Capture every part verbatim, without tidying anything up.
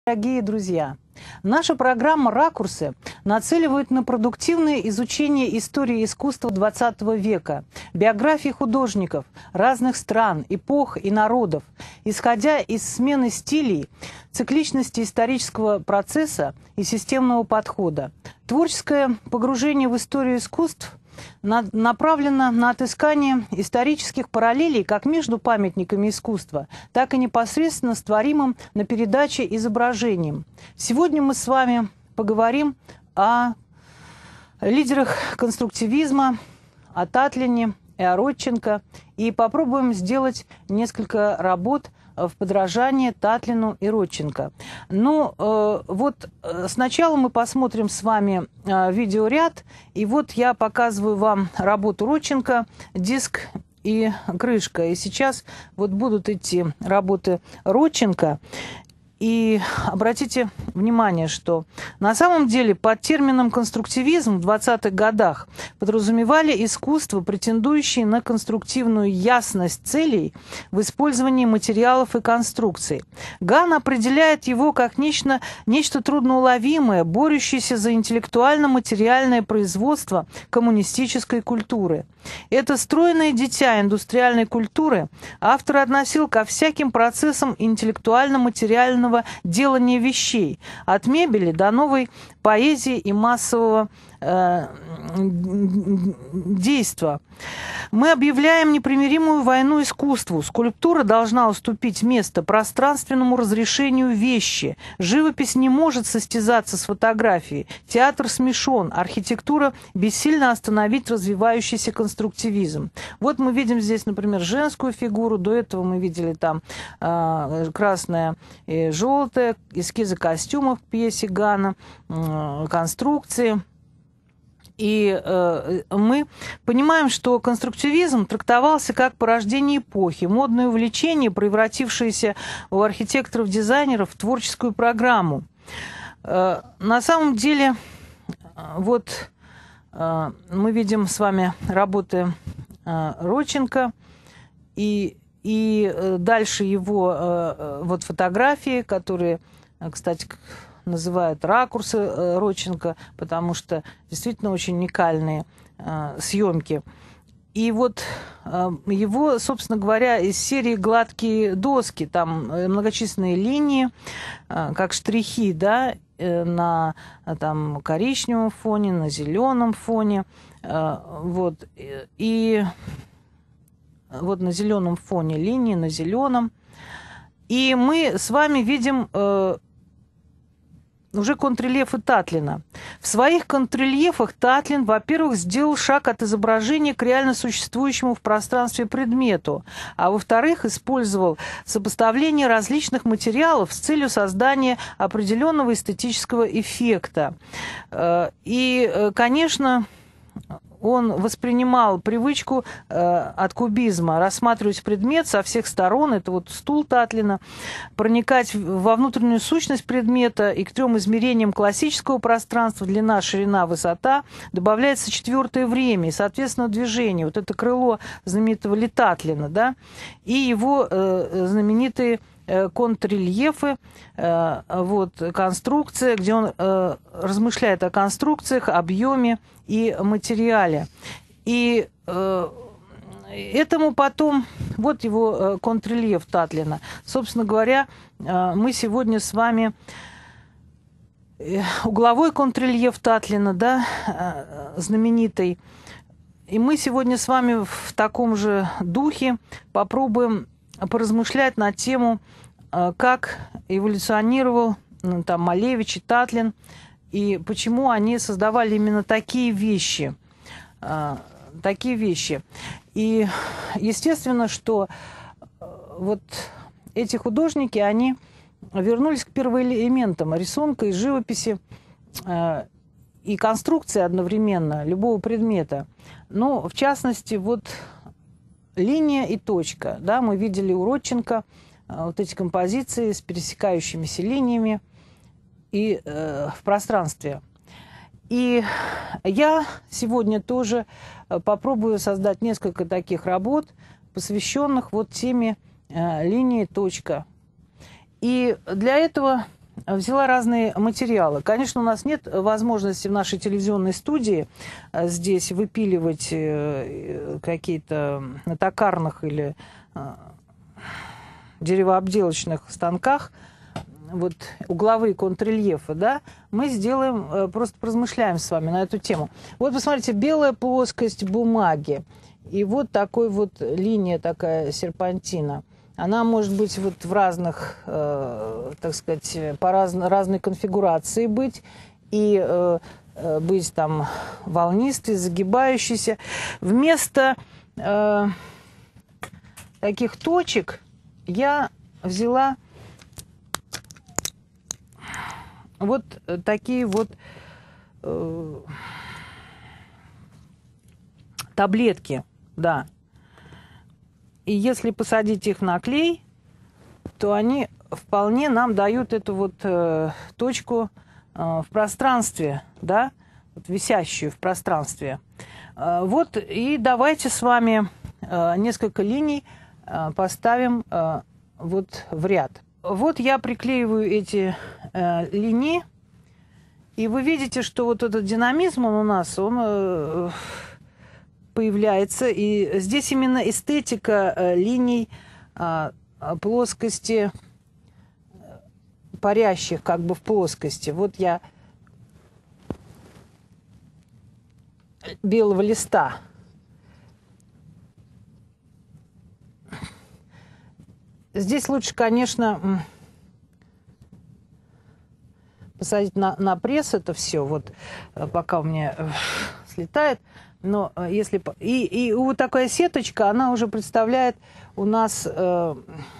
Дорогие друзья, наша программа «Ракурсы» нацеливает на продуктивное изучение истории искусства двадцатого века, биографий художников разных стран, эпох и народов, исходя из смены стилей, цикличности исторического процесса и системного подхода. Творческое погружение в историю искусств направлена на отыскание исторических параллелей как между памятниками искусства, так и непосредственно с творимым на передаче изображением. Сегодня мы с вами поговорим о лидерах конструктивизма, о Татлине и о Родченко, и попробуем сделать несколько работ в подражание Татлину и Родченко. Ну, э, вот сначала мы посмотрим с вами э, видеоряд, и вот я показываю вам работу Родченко, диск и крышка. И сейчас вот будут идти работы Родченко. И обратите внимание, что на самом деле под термином конструктивизм в двадцатых годах подразумевали искусство, претендующее на конструктивную ясность целей в использовании материалов и конструкций. Ган определяет его как нечто, нечто трудноуловимое, борющееся за интеллектуально-материальное производство коммунистической культуры. Это стройное дитя индустриальной культуры автор относил ко всяким процессам интеллектуально-материального делания вещей, от мебели до новой поэзии и массового э, действа. Мы объявляем непримиримую войну искусству. Скульптура должна уступить место пространственному разрешению вещи. Живопись не может состязаться с фотографией. Театр смешон. Архитектура бессильно остановить развивающийся конструктивизм. Вот мы видим здесь, например, женскую фигуру. До этого мы видели там э, красное и желтое, эскизы костюмов к пьесе Гана, э, конструкции. И э, мы понимаем, что конструктивизм трактовался как порождение эпохи, модное увлечение, превратившееся у архитекторов-дизайнеров в творческую программу. Э, на самом деле, вот э, мы видим с вами работы э, Родченко, и, и дальше его э, вот фотографии, которые, кстати, называют ракурсы э, Родченко, потому что действительно очень уникальные э, съемки. И вот э, его, собственно говоря, из серии «Гладкие доски», там многочисленные линии, э, как штрихи, да, э, на там, коричневом фоне, на зеленом фоне. Э, вот, и вот на зеленом фоне линии, на зеленом. И мы с вами видим э, уже контррельефы Татлина. В своих контррельефах Татлин, во-первых, сделал шаг от изображения к реально существующему в пространстве предмету, а во-вторых, использовал сопоставление различных материалов с целью создания определенного эстетического эффекта. И, конечно, он воспринимал привычку э, от кубизма рассматривать предмет со всех сторон, это вот стул Татлина, проникать во внутреннюю сущность предмета, и к трем измерениям классического пространства, длина, ширина, высота, добавляется четвертое время и, соответственно, движение. Вот это крыло знаменитого Ли Татлина, да, и его э, знаменитые контррельефы, э, вот, конструкция, где он э, размышляет о конструкциях, объеме и материале. И э, этому потом, вот его э, контррельеф Татлина. Собственно говоря, э, мы сегодня с вами э, угловой контррельеф Татлина, да, э, знаменитый. И мы сегодня с вами в таком же духе попробуем поразмышлять на тему, как эволюционировал там Малевич и Татлин, и почему они создавали именно такие вещи. Такие вещи. И естественно, что вот эти художники, они вернулись к первоэлементам рисунка и живописи, и конструкции одновременно любого предмета. Ну, в частности, вот линия и точка. Да, мы видели у Родченко вот эти композиции с пересекающимися линиями и э, в пространстве. И я сегодня тоже попробую создать несколько таких работ, посвященных вот теме э, линии точка. И для этого взяла разные материалы. Конечно, у нас нет возможности в нашей телевизионной студии здесь выпиливать какие-то на токарных или деревообделочных станках вот угловые контррельефы, да, мы сделаем, просто поразмышляем с вами на эту тему. Вот посмотрите, белая плоскость бумаги. И вот такой вот линия, такая серпантина. Она может быть вот в разных, э, так сказать, по раз, разной конфигурации быть. И э, быть там волнистой, загибающейся. Вместо э, таких точек я взяла вот такие вот э, таблетки, да. И если посадить их на клей, то они вполне нам дают эту вот э, точку э, в пространстве, да, вот висящую в пространстве. Э, вот и давайте с вами э, несколько линий э, поставим э, вот в ряд. Вот я приклеиваю эти э, линии, и вы видите, что вот этот динамизм он у нас, он э, появляется, и здесь именно эстетика э, линий э, плоскости, парящих как бы в плоскости. Вот я белого листа. Здесь лучше, конечно, посадить на, на пресс это все, вот пока у меня слетает. Но если и, и вот такая сеточка, она уже представляет у нас, э,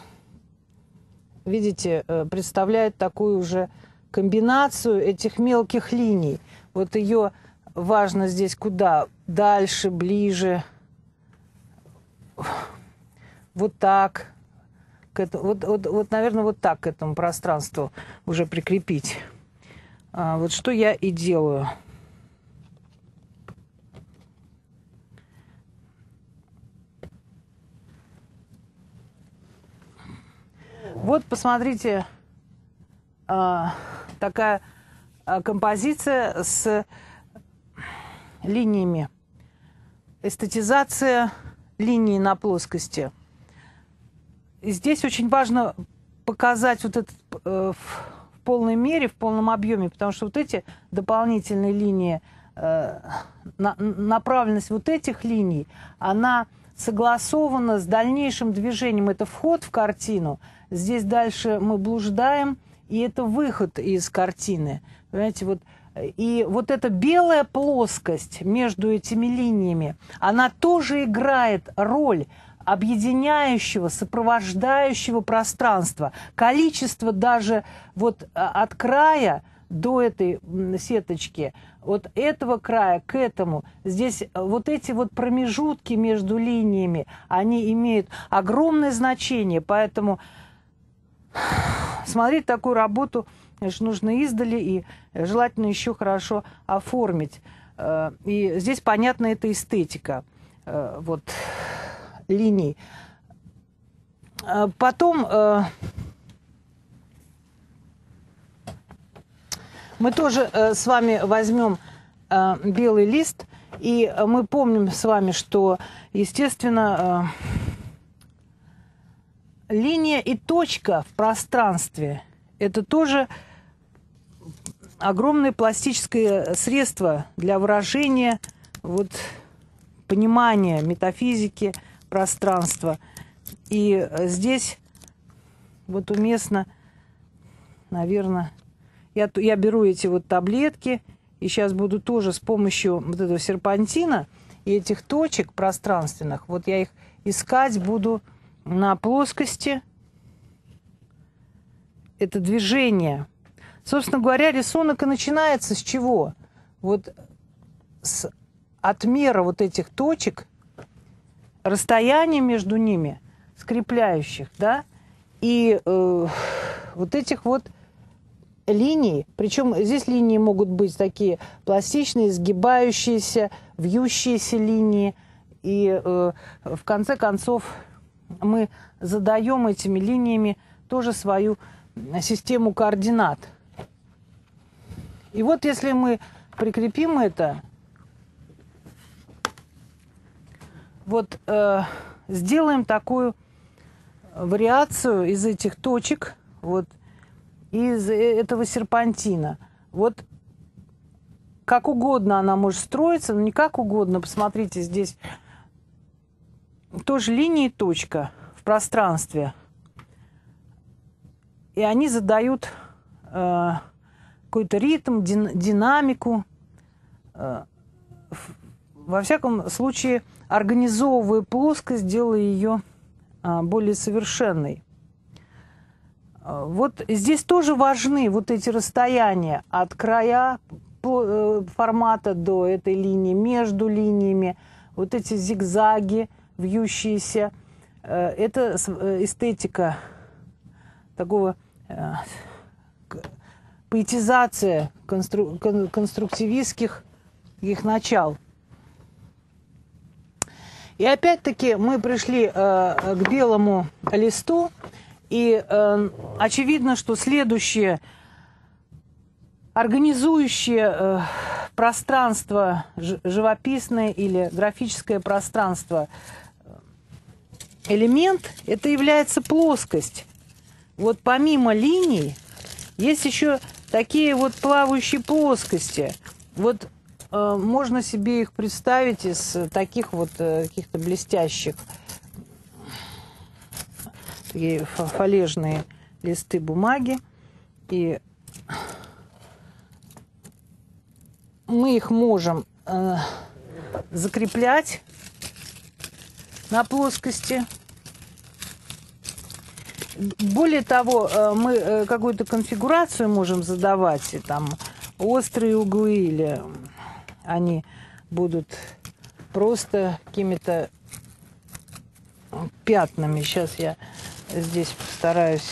видите, представляет такую уже комбинацию этих мелких линий. Вот ее важно здесь куда? Дальше, ближе. Вот так. К этому, вот, вот, вот, наверное, вот так к этому пространству уже прикрепить. А, вот что я и делаю. Вот, посмотрите, а, такая а, композиция с линиями. Эстетизация линий на плоскости. И здесь очень важно показать вот это э, в полной мере, в полном объеме, потому что вот эти дополнительные линии, э, на, направленность вот этих линий, она согласована с дальнейшим движением. Это вход в картину. Здесь дальше мы блуждаем, и это выход из картины. Понимаете, вот. И вот эта белая плоскость между этими линиями, она тоже играет роль объединяющего, сопровождающего пространства. Количество даже вот от края до этой сеточки, от этого края к этому, здесь вот эти вот промежутки между линиями, они имеют огромное значение, поэтому смотреть такую работу, конечно, нужно издали и желательно еще хорошо оформить. И здесь, понятно, это эстетика. Вот линий. Потом э, мы тоже э, с вами возьмем э, белый лист, и мы помним с вами, что, естественно, э, линия и точка в пространстве – это тоже огромное пластическое средство для выражения вот, понимания метафизики пространства. И здесь вот уместно, наверное, я, я беру эти вот таблетки, и сейчас буду тоже с помощью вот этого серпантина и этих точек пространственных, вот я их искать буду на плоскости. Это движение. Собственно говоря, рисунок и начинается с чего? Вот с отмера вот этих точек, расстояние между ними, скрепляющих, да, и э, вот этих вот линий, причем здесь линии могут быть такие пластичные, сгибающиеся, вьющиеся линии, и э, в конце концов мы задаем этими линиями тоже свою систему координат. И вот если мы прикрепим это, вот э, сделаем такую вариацию из этих точек, вот из этого серпантина. Вот как угодно она может строиться, но не как угодно. Посмотрите, здесь тоже линия и точка в пространстве. И они задают э, какой-то ритм, дин, динамику. Э, во всяком случае, организовывая плоскость, делая ее э, более совершенной. Э, вот здесь тоже важны вот эти расстояния от края по, э, формата до этой линии, между линиями, вот эти зигзаги, вьющиеся. Э, это эстетика такого э, поэтизация констру, кон, конструктивистских их начал. И опять-таки мы пришли э, к белому листу, и э, очевидно, что следующее организующее э, пространство, живописное или графическое пространство, элемент, это является плоскость. Вот помимо линий есть еще такие вот плавающие плоскости. Вот э, можно себе их представить из таких вот э, каких-то блестящих, такие фалежные листы бумаги. И мы их можем э, закреплять на плоскости. Более того, мы какую-то конфигурацию можем задавать, и там острые углы, или они будут просто какими-то пятнами. Сейчас я здесь постараюсь.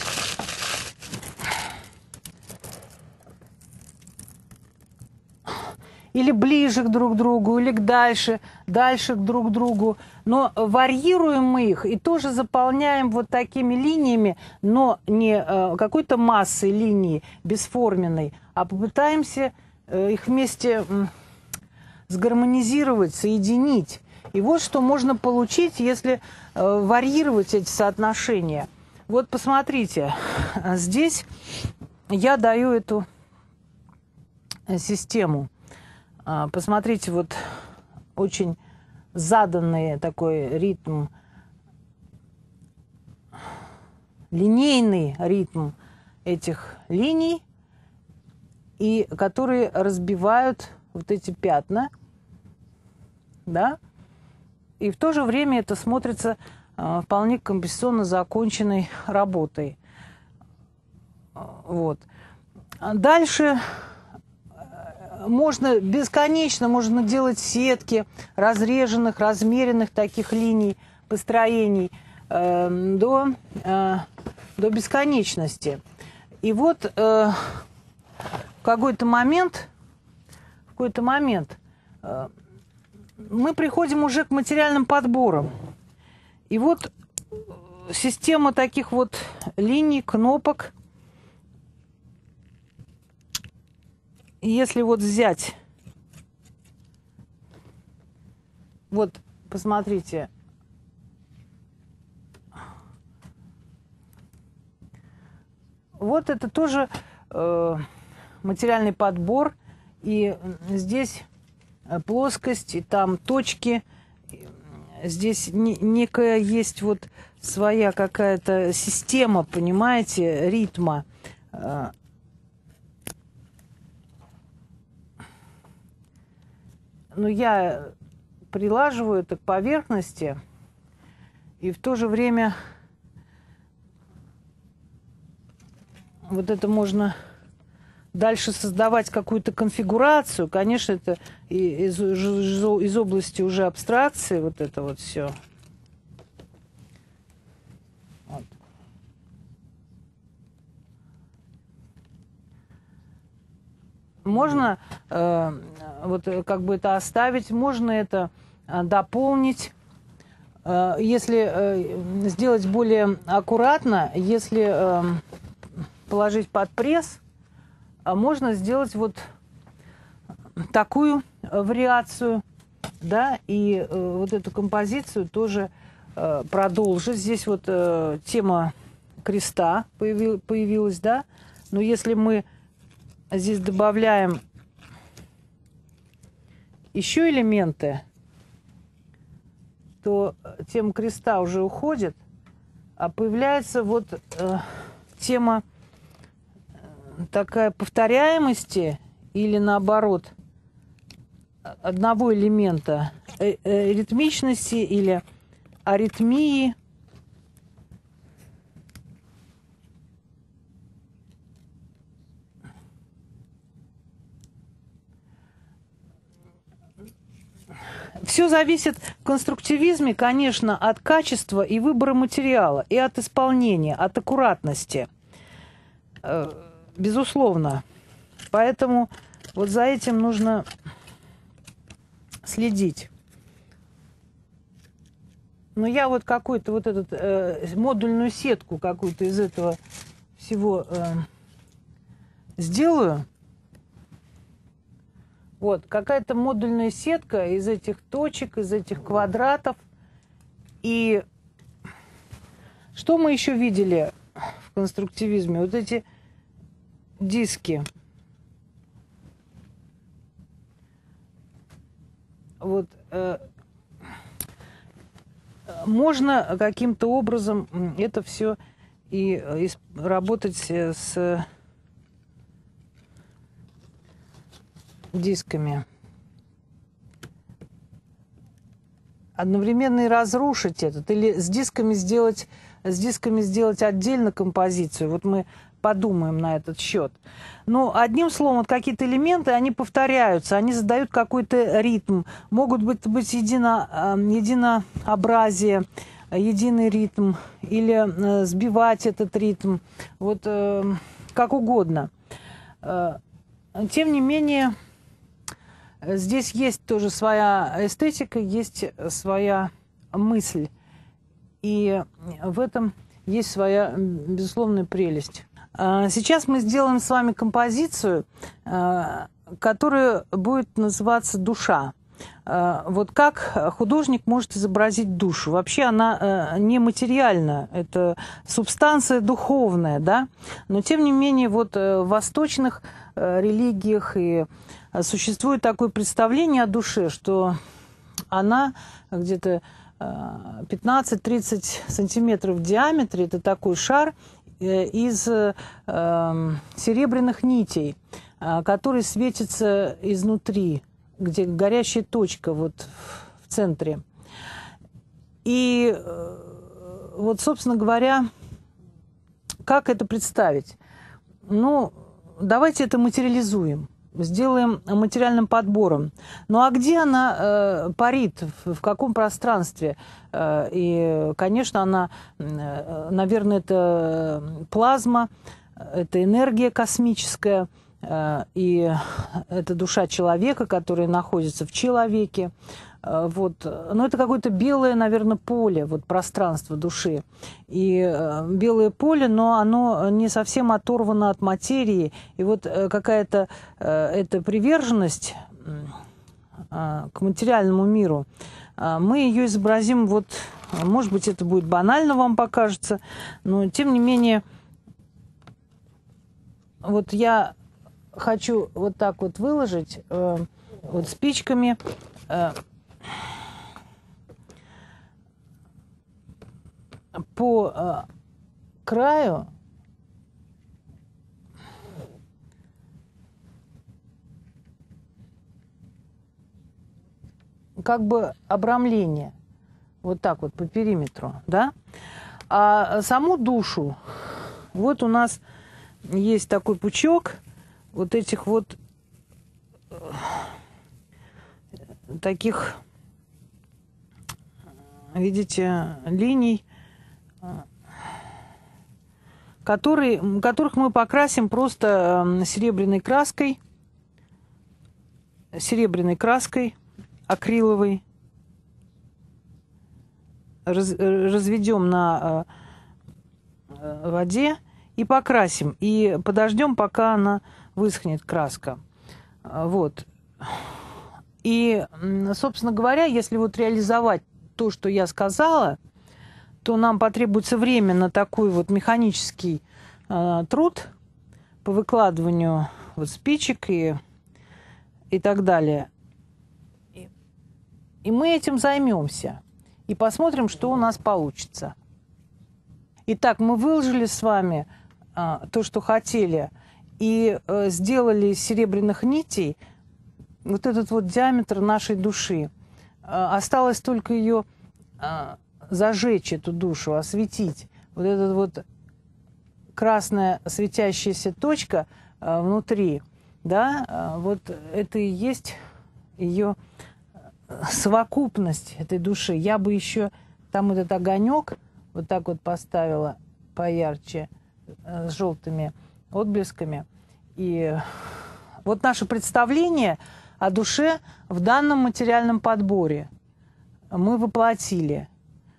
Или ближе к друг другу, или к дальше, дальше к друг другу. Но варьируем мы их и тоже заполняем вот такими линиями, но не э, какой-то массой линий бесформенной, а попытаемся э, их вместе э, сгармонизировать, соединить. И вот что можно получить, если э, варьировать эти соотношения. Вот посмотрите, здесь я даю эту систему. Посмотрите, вот очень заданный такой ритм, линейный ритм этих линий, и которые разбивают вот эти пятна, да, и в то же время это смотрится э, вполне композиционно законченной работой. Вот. Дальше можно бесконечно, можно делать сетки разреженных, размеренных таких линий, построений э, до, э, до бесконечности. И вот э, в какой-то момент, в какой-то момент э, мы приходим уже к материальным подборам. И вот система таких вот линий, кнопок. Если вот взять, вот посмотрите, вот это тоже э, материальный подбор, и здесь плоскость, и там точки, здесь не, некая есть вот своя какая-то система, понимаете, ритма. Но я прилаживаю это к поверхности, и в то же время вот это можно дальше создавать какую-то конфигурацию. Конечно, это из, из, из области уже абстракции, вот это вот все. Вот. Можно э, вот как бы это оставить, можно это э, дополнить, э, если э, сделать более аккуратно, если э, положить под пресс, а можно сделать вот такую вариацию, да, и э, вот эту композицию тоже э, продолжить. Здесь вот э, тема креста появил, появилась, да, но если мы здесь добавляем еще элементы, то тема креста уже уходит, а появляется вот э, тема такая повторяемости или наоборот одного элемента, э, э, ритмичности или аритмии. Все зависит в конструктивизме, конечно, от качества и выбора материала, и от исполнения, от аккуратности. Безусловно. Поэтому вот за этим нужно следить. Но я вот какую-то вот эту э, модульную сетку какую-то из этого всего э, сделаю. Вот, какая-то модульная сетка из этих точек, из этих квадратов. И что мы еще видели в конструктивизме? Вот эти диски. Вот э, можно каким-то образом это все и, и работать с дисками. Одновременно и разрушить этот, или с дисками сделать, с дисками сделать отдельно композицию. Вот мы подумаем на этот счет. Но одним словом, вот какие-то элементы, они повторяются, они задают какой-то ритм. Могут быть, быть едино, единообразие, единый ритм, или сбивать этот ритм, вот как угодно. Тем не менее, здесь есть тоже своя эстетика, есть своя мысль. И в этом есть своя безусловная прелесть. Сейчас мы сделаем с вами композицию, которая будет называться «Душа». Вот как художник может изобразить душу? Вообще она нематериальна, это субстанция духовная, да? Но тем не менее вот в восточных религиях и существует такое представление о душе, что она где-то пятнадцать-тридцать сантиметров в диаметре, это такой шар из э, серебряных нитей, который светится изнутри, где горящая точка вот в центре. И вот, собственно говоря, как это представить? Ну, давайте это материализуем, сделаем материальным подбором. Ну а где она э, парит, в, в каком пространстве? Э, и, конечно, она, э, наверное, это плазма, это энергия космическая, э, и это душа человека, которая находится в человеке. Э, вот. Но это какое-то белое, наверное, поле, вот пространство души. И э, белое поле, но оно не совсем оторвано от материи. И вот э, какая-то э, эта приверженность э, к материальному миру, э, мы ее изобразим, вот, может быть, это будет банально вам покажется, но тем не менее, вот я хочу вот так вот выложить э, вот спичками э, по э, краю как бы обрамление, вот так вот по периметру, да? А саму душу, вот у нас есть такой пучок вот этих вот э, таких, видите, линий, которые, которых мы покрасим просто серебряной краской, серебряной краской акриловой, раз, разведем на воде и покрасим. И подождем, пока она высохнет, краска. Вот. И, собственно говоря, если вот реализовать то, что я сказала, то нам потребуется время на такой вот механический э, труд по выкладыванию вот спичек и, и так далее. И, и мы этим займемся. И посмотрим, что у нас получится. Итак, мы выложили с вами э, то, что хотели, и э, сделали из серебряных нитей вот этот вот диаметр нашей души. Э, осталось только ее э, зажечь, эту душу, осветить. Вот эта вот красная светящаяся точка э, внутри, да, э, вот это и есть ее совокупность этой души. Я бы еще там этот огонек вот так вот поставила поярче, с желтыми отблесками. И вот наше представление о душе в данном материальном подборе мы воплотили.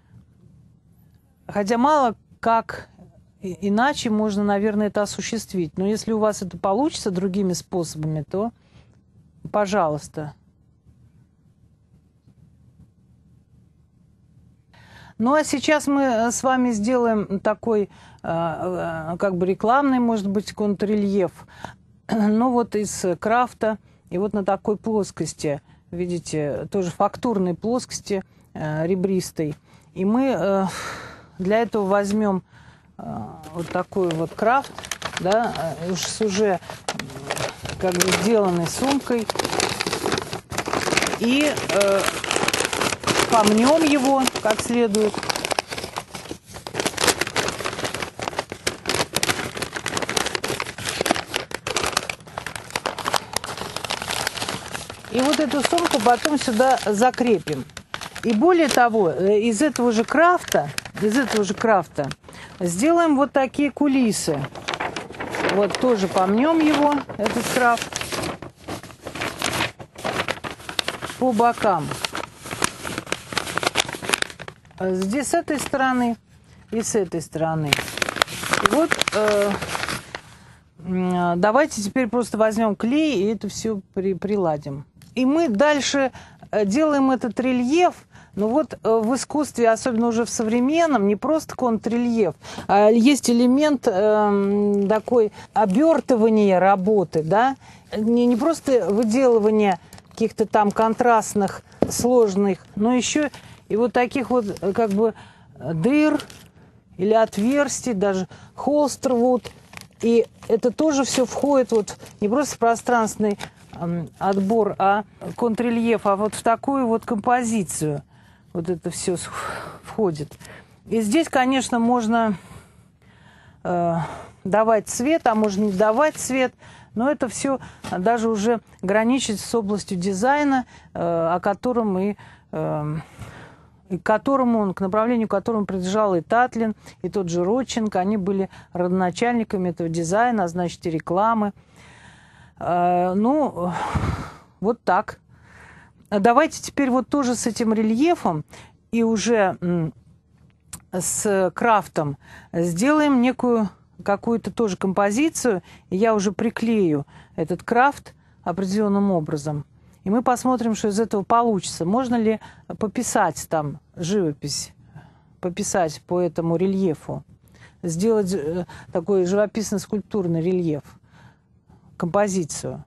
Хотя мало как иначе можно, наверное, это осуществить. Но если у вас это получится другими способами, то пожалуйста. Ну, а сейчас мы с вами сделаем такой, как бы рекламный, может быть, контррельеф. Ну, вот из крафта. И вот на такой плоскости, видите, тоже фактурной плоскости, ребристой. И мы для этого возьмем вот такой вот крафт, да, уж с уже как бы сделанной сумкой. И помнем его как следует. И вот эту сумку потом сюда закрепим. И более того, из этого же крафта, из этого же крафта сделаем вот такие кулисы. Вот тоже помнем его, этот крафт, по бокам. Здесь с этой стороны и с этой стороны. И вот э, давайте теперь просто возьмем клей и это все при, приладим. И мы дальше делаем этот рельеф. Ну вот в искусстве, особенно уже в современном, не просто контррельеф, а есть элемент э, такой обертывания работы, да? Не, не просто выделывание каких-то там контрастных, сложных, но еще и вот таких вот как бы дыр или отверстий, даже холстервуд. И это тоже все входит вот не просто в пространственный э, отбор, а контррельеф, а вот в такую вот композицию. Вот это все входит. И здесь, конечно, можно э, давать цвет, а можно не давать цвет. Но это все даже уже граничит с областью дизайна, э, о котором и, э, и к которому, к направлению к которому принадлежал и Татлин, и тот же Родченко. Они были родоначальниками этого дизайна, а значит и рекламы. Э, ну, вот так. Давайте теперь вот тоже с этим рельефом и уже с крафтом сделаем некую какую-то тоже композицию. И я уже приклею этот крафт определенным образом. И мы посмотрим, что из этого получится. Можно ли пописать там живопись, пописать по этому рельефу, сделать такой живописно-скульптурный рельеф, композицию.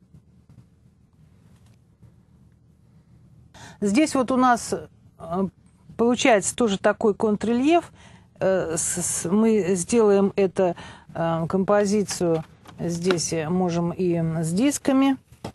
Здесь вот у нас получается тоже такой контррельеф. Мы сделаем эту композицию здесь, можем и с дисками.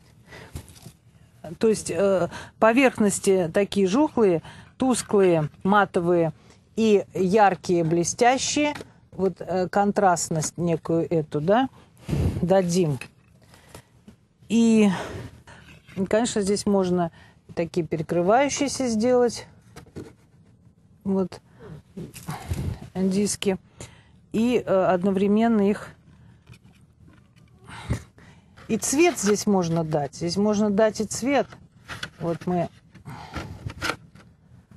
То есть поверхности такие жухлые, тусклые, матовые и яркие, блестящие. Вот контрастность некую эту, да, дадим. И, конечно, здесь можно такие перекрывающиеся сделать вот диски и э, одновременно их и цвет здесь можно дать. Здесь можно дать и цвет. Вот мы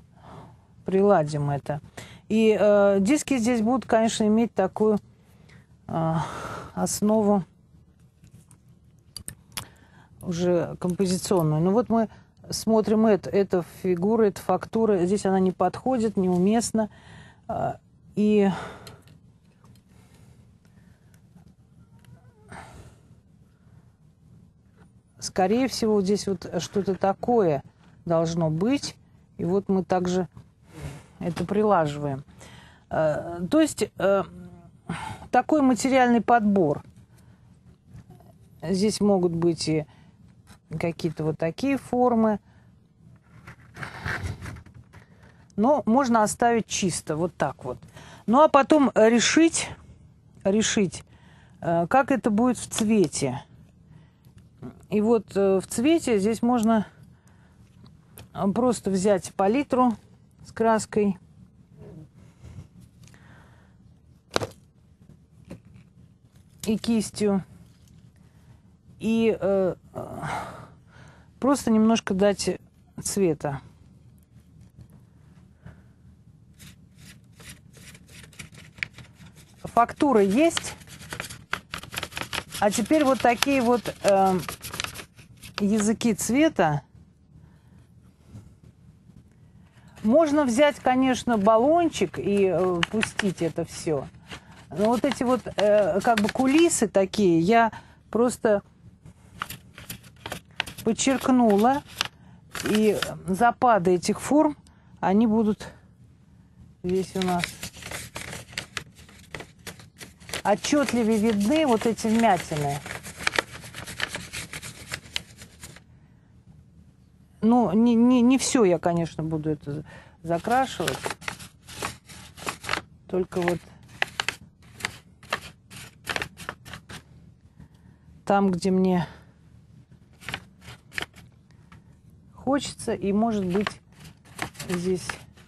приладим это. И э, диски здесь будут, конечно, иметь такую основу уже композиционную. Ну вот мы смотрим это, это фигура, это фактура. Здесь она не подходит, неуместна. И скорее всего, здесь вот что-то такое должно быть. И вот мы также это прилаживаем. То есть такой материальный подбор. Здесь могут быть и какие-то вот такие формы. Но можно оставить чисто, вот так вот. Ну, а потом решить, решить, как это будет в цвете. И вот в цвете здесь можно просто взять палитру с краской. И кистью. И э, просто немножко дать цвета. Фактура есть. А теперь вот такие вот э, языки цвета. Можно взять, конечно, баллончик и э, пустить это все. Но вот эти вот э, как бы кулисы такие я просто подчеркнула. И запады этих форм, они будут здесь у нас отчетливее видны, вот эти вмятины. Ну, не, не, не все я, конечно, буду это закрашивать. Только вот там, где мне хочется, и, может быть, здесь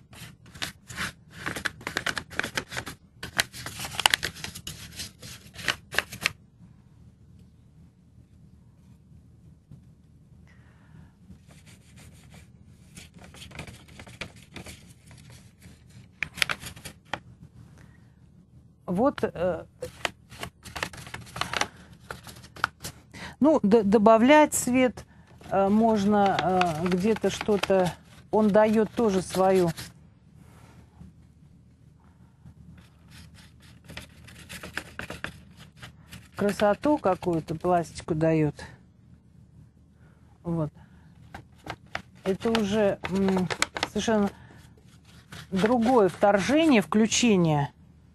вот, э, ну, добавлять цвет э, можно э, где-то что-то, он дает тоже свою красоту какую-то, пластику дает. Вот. Это уже м, совершенно другое вторжение, включение.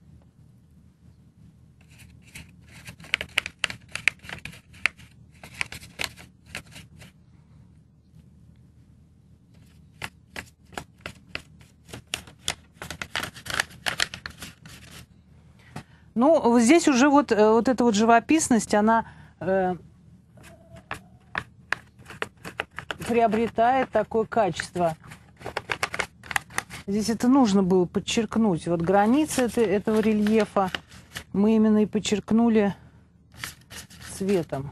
Ну, здесь уже вот, вот эта вот живописность, она э, приобретает такое качество. Здесь это нужно было подчеркнуть. Вот границы это, этого рельефа мы именно и подчеркнули цветом.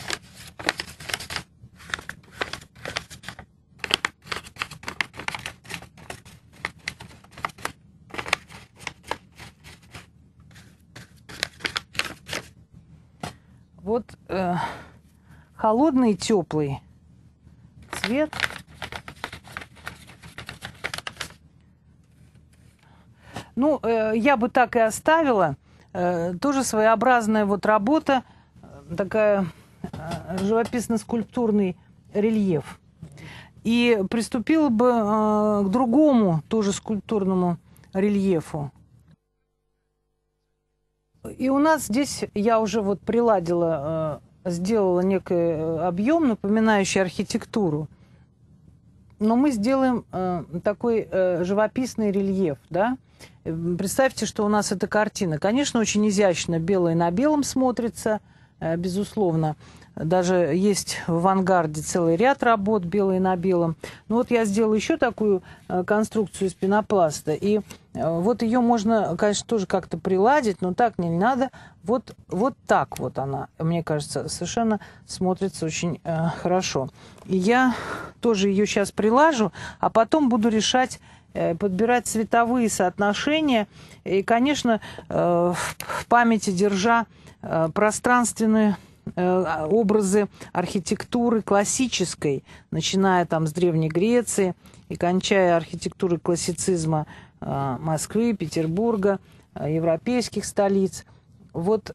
Вот э, холодный и теплый цвет. Ну, э, я бы так и оставила. Э, тоже своеобразная вот работа, такая э, живописно-скульптурный рельеф. И приступила бы э, к другому тоже скульптурному рельефу. И у нас здесь я уже вот приладила, сделала некий объем, напоминающий архитектуру. Но мы сделаем такой живописный рельеф, да. Представьте, что у нас эта картина. Конечно, очень изящно, белое на белом смотрится, безусловно. Даже есть в авангарде целый ряд работ белые на белом. Ну вот я сделала еще такую конструкцию из пенопласта. И вот ее можно, конечно, тоже как-то приладить, но так не надо. Вот, вот так вот она, мне кажется, совершенно смотрится очень э, хорошо. И я тоже ее сейчас прилажу, а потом буду решать подбирать цветовые соотношения. И, конечно, в памяти держа пространственные образы архитектуры классической, начиная там с Древней Греции и кончая архитектурой классицизма Москвы, Петербурга, европейских столиц. Вот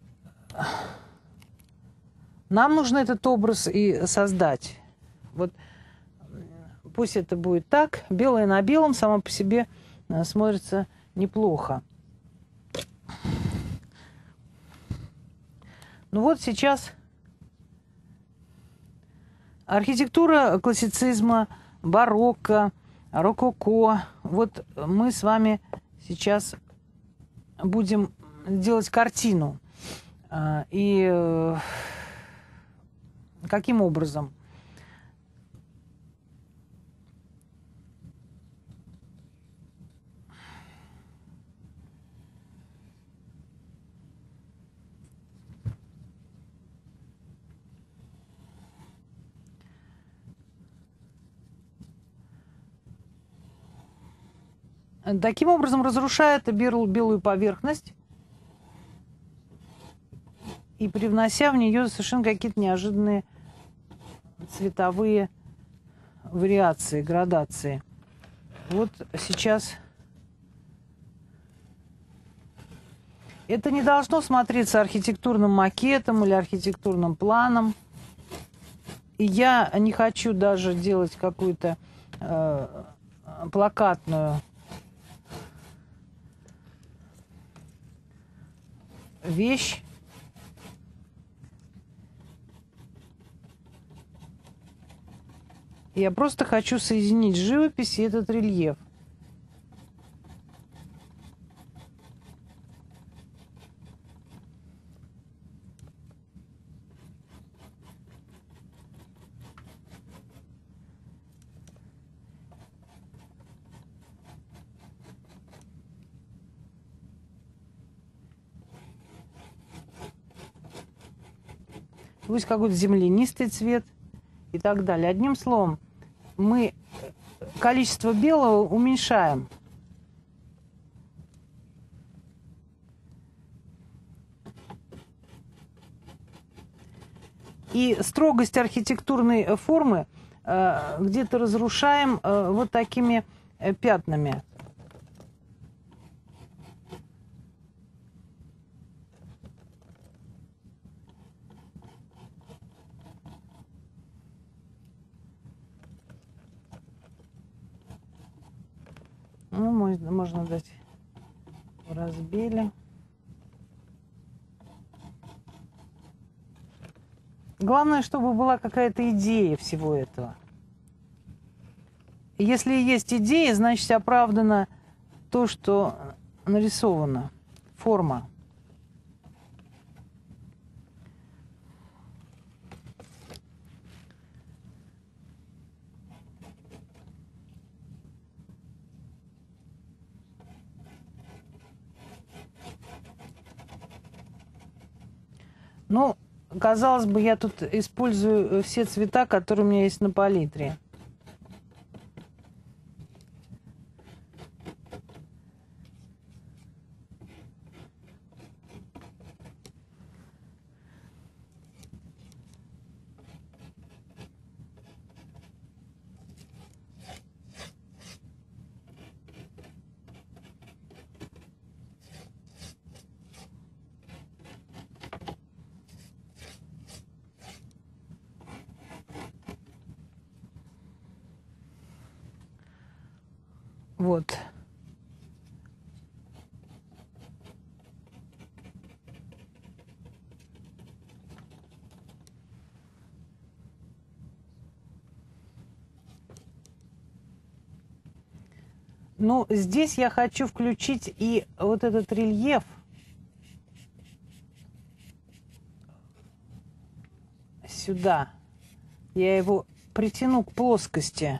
нам нужно этот образ и создать. Вот пусть это будет так. Белое на белом само по себе смотрится неплохо. Ну вот сейчас архитектура классицизма, барокко, рококо. Вот мы с вами сейчас будем делать картину. И каким образом? Таким образом, разрушает белую поверхность и привнося в нее совершенно какие-то неожиданные цветовые вариации, градации. Вот сейчас это не должно смотреться архитектурным макетом или архитектурным планом. И я не хочу даже делать какую-то э, плакатную вещь. Я просто хочу соединить живопись и этот рельеф. Пусть какой-то землянистый цвет и так далее. Одним словом, мы количество белого уменьшаем. И строгость архитектурной формы э, где-то разрушаем э, вот такими э, пятнами. Ну, можно, можно дать разбили. Главное, чтобы была какая-то идея всего этого. Если есть идея, значит оправдано то, что нарисовано. Форма. Ну, казалось бы, я тут использую все цвета, которые у меня есть на палитре. Вот. Ну, здесь я хочу включить и вот этот рельеф. Сюда. Я его притяну к плоскости.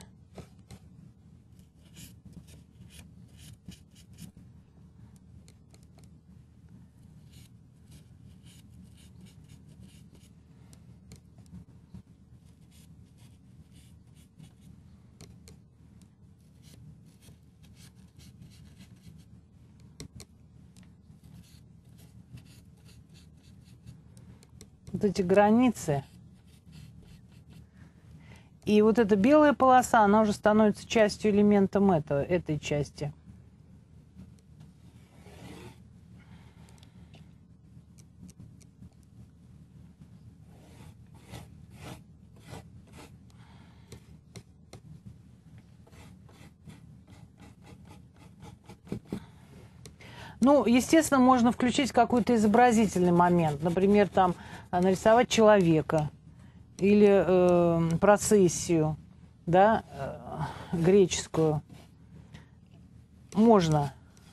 вот эти границы. И вот эта белая полоса, она уже становится частью элементом этого, этой части. Ну, естественно, можно включить какой-то изобразительный момент. Например, там нарисовать человека или э, процессию, да, э, греческую. Можно.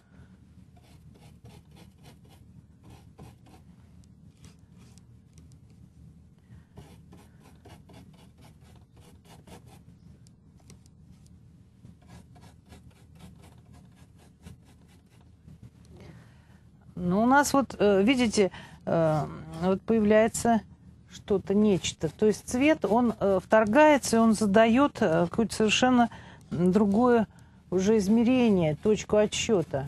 Ну, у нас вот, видите, вот появляется что-то, нечто. То есть цвет, он вторгается, и он задает какое-то совершенно другое уже измерение, точку отсчета.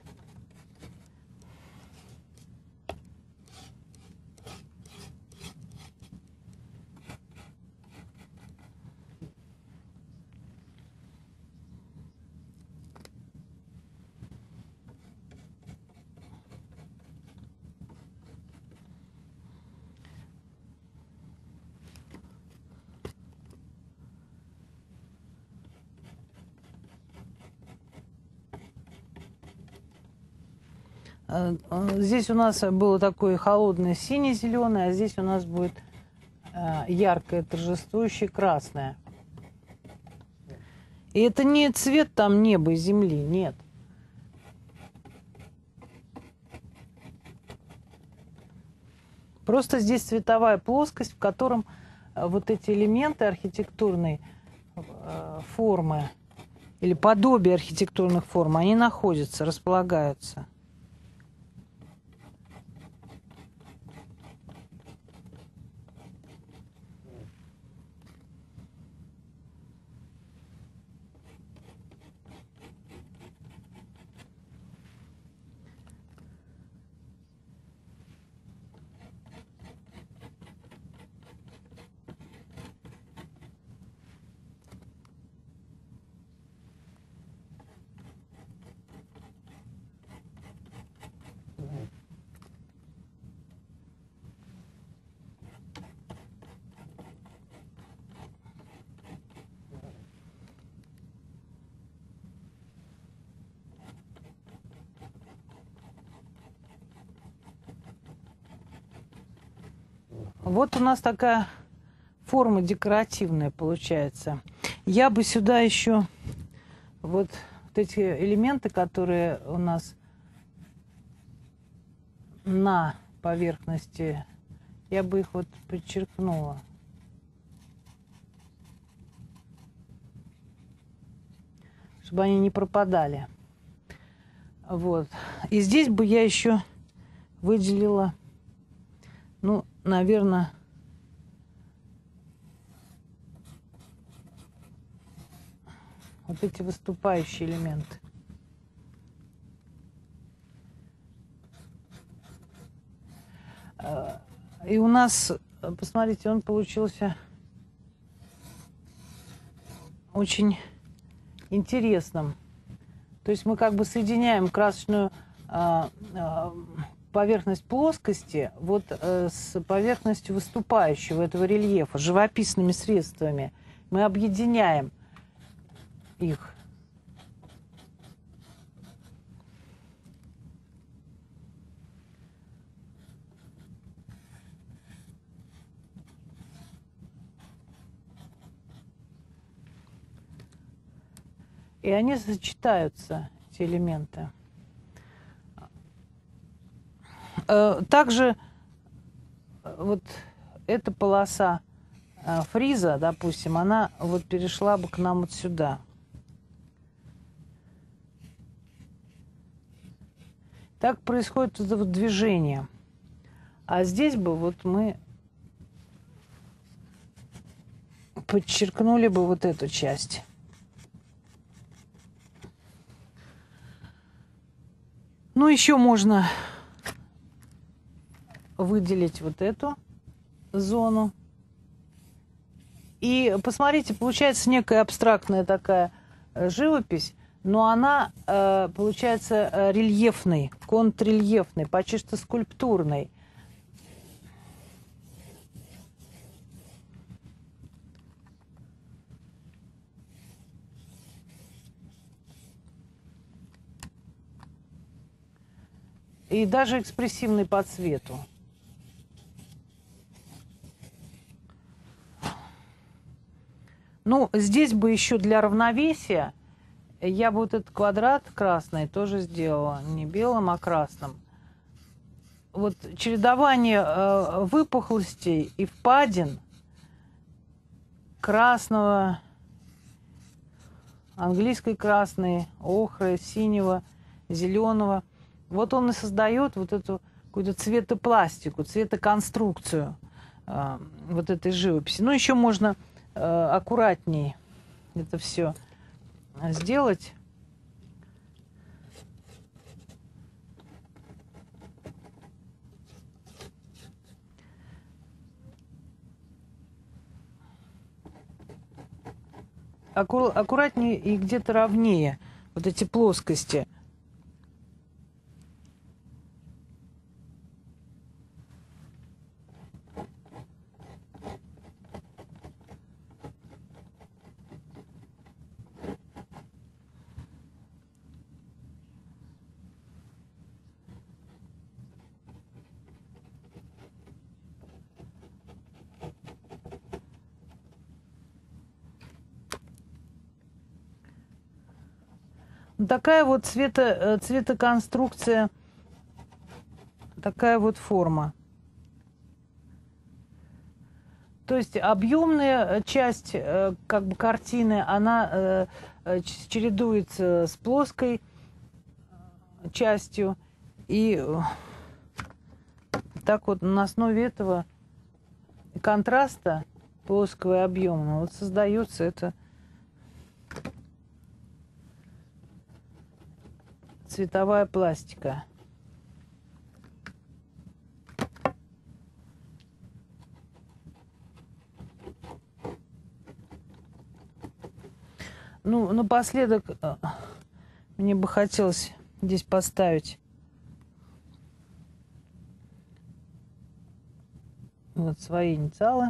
Здесь у нас было такое холодное сине-зеленое, а здесь у нас будет яркое, торжествующее красное. И это не цвет там неба и земли, нет. Просто здесь цветовая плоскость, в котором вот эти элементы архитектурной формы или подобие архитектурных форм, они находятся, располагаются. Вот у нас такая форма декоративная получается. Я бы сюда еще вот, вот эти элементы, которые у нас на поверхности, я бы их вот подчеркнула. Чтобы они не пропадали. Вот. И здесь бы я еще выделила, ну, наверное, вот эти выступающие элементы. И у нас, посмотрите, он получился очень интересным. То есть мы как бы соединяем красочную а, а, поверхность плоскости вот э, с поверхностью выступающего этого рельефа, живописными средствами. Мы объединяем их. И они сочетаются, эти элементы. Также вот эта полоса фриза, допустим, она вот перешла бы к нам вот сюда. Так происходит это вот движение. А здесь бы вот мы подчеркнули бы вот эту часть. Ну, еще можно выделить вот эту зону. И посмотрите, получается некая абстрактная такая живопись, но она э, получается рельефной, контррельефной, почти что скульптурной. И даже экспрессивный по цвету. Ну, здесь бы еще для равновесия я бы вот этот квадрат красный тоже сделала. Не белым, а красным. Вот чередование э, выпуклостей и впадин красного, английской красной, охры, синего, зеленого. Вот он и создает вот эту какую-то цветопластику, цветоконструкцию э, вот этой живописи. Ну, еще можно э, аккуратней это все сделать. Акку аккуратнее и где-то ровнее вот эти плоскости. Такая вот цвето, цветоконструкция, такая вот форма. То есть объемная часть как бы картины, она чередуется с плоской частью. И так вот на основе этого контраста плоского и объемного вот создается это цветовая пластика. Ну, напоследок мне бы хотелось здесь поставить вот свои инициалы.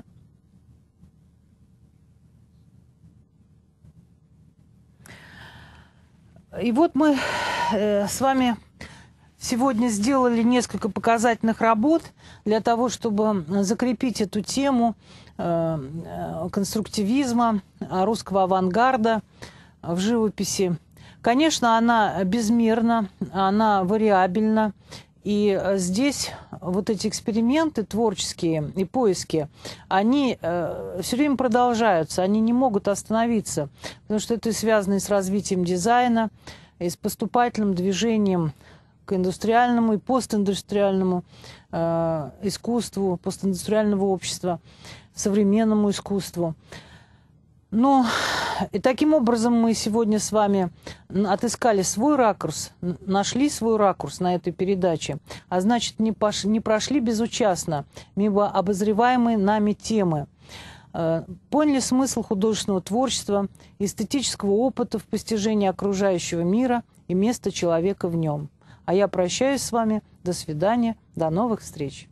И вот мы э, с вами сегодня сделали несколько показательных работ для того, чтобы закрепить эту тему э, конструктивизма, русского авангарда в живописи. Конечно, она безмерна, она вариабельна. И здесь вот эти эксперименты творческие и поиски, они э, все время продолжаются, они не могут остановиться, потому что это связано и с развитием дизайна, и с поступательным движением к индустриальному и постиндустриальному э, искусству, постиндустриального общества, современному искусству. Ну, и таким образом мы сегодня с вами отыскали свой ракурс, нашли свой ракурс на этой передаче, а значит, не, пош... не прошли безучастно мимо обозреваемой нами темы. Поняли смысл художественного творчества, эстетического опыта в постижении окружающего мира и места человека в нем. А я прощаюсь с вами. До свидания. До новых встреч.